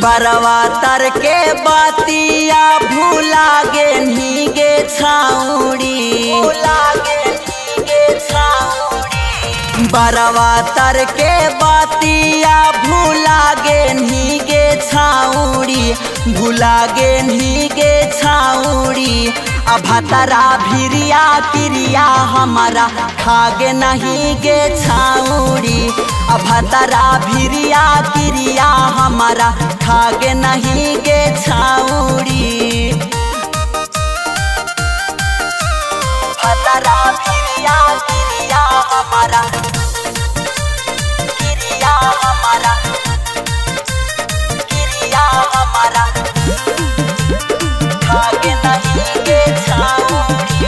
बरवा तर के बातिया भूला गे नीगे छाउड़ी, बरवा तर के बातिया भूला गे नीगे छाउड़ी, भूला गे नीगे छाउड़ी। अभतरा भिरिया क्रिया हमारा खागे नहीं गे छाउड़ी, अभतरा भिरिया क्रिया हमारा खागे नहीं गे छाउड़ी। भतरा भिरिया क्रिया हमारा, क्रिया हमारा, क्रिया हमारा खागे नहीं गे छाउड़ी।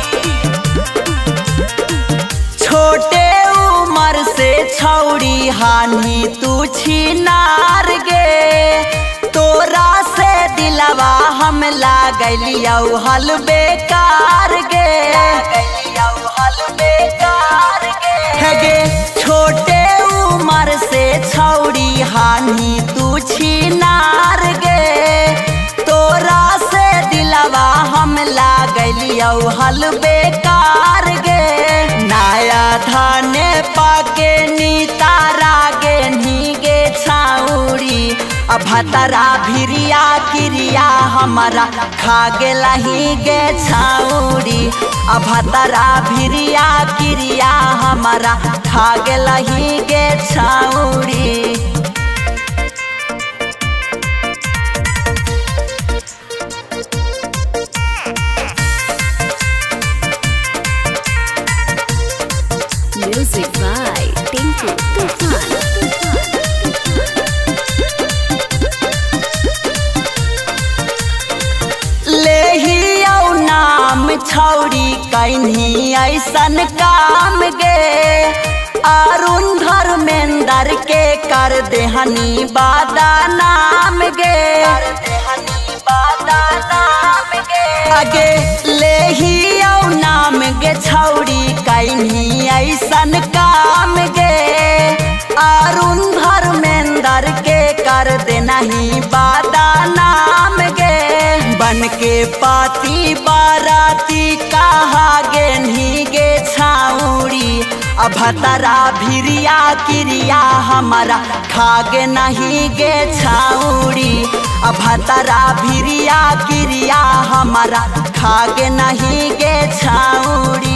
छोटे उम्र से छौड़ी हानि तू छिनार गे, तोरा से दिलवा हम लागलियौ हल बेकार गे, हल बेकार गे। छोटे उम्र से छौड़ी हानि तू छिनार गे, तोरा से दिलवा हम लागलियौ हल बेकार गे। नया धाने पाके नीतारा गे नीगे छाउड़ी, अभतरा भिरिया क्रिया हमारा खागे लही गे छाउड़ी, अभतरा भिरिया क्रिया हमारा खागे लही गे छाउड़ी। Music by Tinku Tufan। लेहियौ नाम छौड़ी कहीं ऐसन काम गे, अरुण धर्मेंद्र के कर देहनी बादा नाम गे, अगे लेहियौ नाम गे छौड़ी कहीं ऐसन काम गे, अरुण धर्मेंद्र के कर देनही बादा नाम गे। बन के पाती बाराती कहा गे नीगे छाउड़ी, अभतरा भिरिया क्रिया हमारा खागे नहीं गे छाउड़ी, अभतरा भिरिया क्रिया हमारा खागे नहीं गे छाउड़ी।